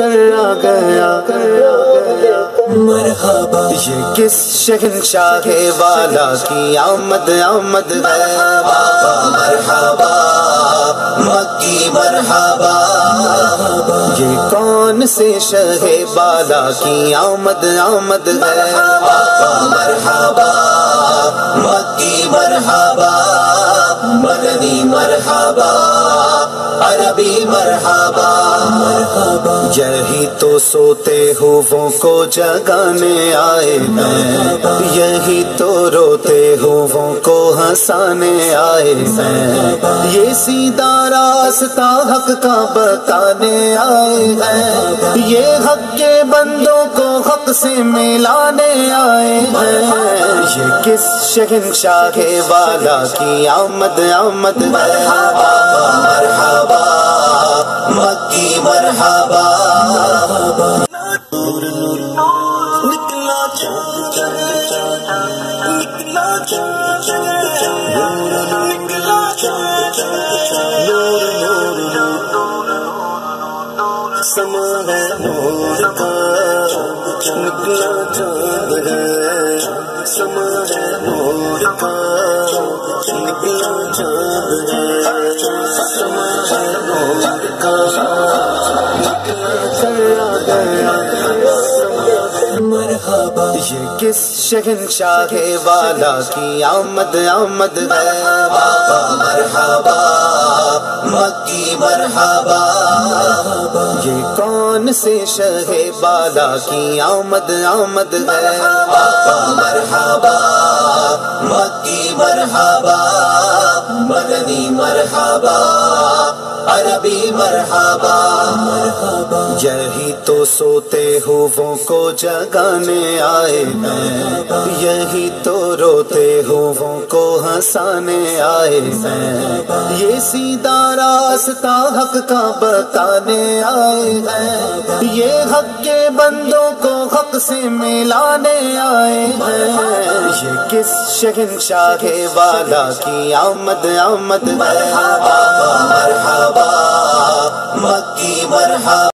کر آ گیا مرحبا، یہ کس شہنشاہ والا کی آمد آمد ہے مرحبا مکی مرحبا، یہ کون سے شہ بالا کی آمد آمد ہے مرحبا مکی مرحبا مدنی مرحبا عربی مرحبا مرحبا، یہی تو سوتے ہووں کو جگانے آئے ہیں، یہی تو روتے ہووں کو ہنسانے آئے ہیں، یہ سیدھا راستہ حق کا بتانے آئے ہیں، یہ حق کے بندوں کو حق سے ملانے آئے ہیں، یہ کس شہنشاہ والا کی آمد آمد ہے مرحبا مکی مرحبا، سما ہے نور کا نکلا چاند ہے، سما ہے نور کا نکلا چاند ہے، سما ہے نور کا نکلا چاند ہے مرحبا، یہ کس شہنشاہ والا کی آمد آمد ہے مرحبا مکی مرحبا، یہ کون سے شہ بالا کی آمد آمد ہے مرحبا مکی مرحبا مدنی مرحبا عربی مرحبا مرحبا، یہی تو سوتے ہووں کو جگانے آئے ہیں، یہی تو روتے ہووں کو ہنسانے آئے ہیں، یہ سیدھا راستہ حق کا بتانے آئے ہیں، یہ حق کے بندوں کو حق سے ملانے آئے ہیں، یہ کس شہنشاہ والا کی آمد آمد ہے مرحبا مکی مرحبا۔